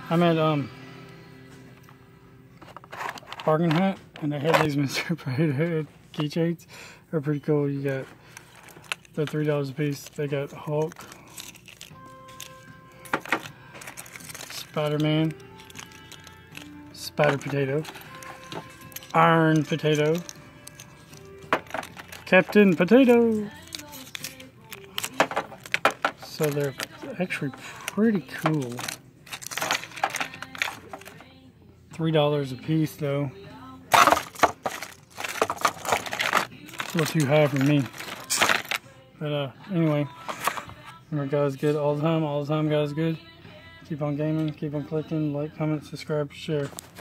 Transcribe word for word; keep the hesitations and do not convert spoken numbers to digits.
I'm at um Bargain Hunt, and they had these Mister Potato keychains. They're pretty cool. You got they're three dollars a piece. They got Hulk, Spider-Man, Spider Potato, Iron Potato, Captain Potato. So they're actually pretty cool. Three dollars a piece though. A little too high for me. But uh, anyway, remember, God's good all the time. All the time, God's good. Keep on gaming. Keep on clicking. Like, comment, subscribe, share.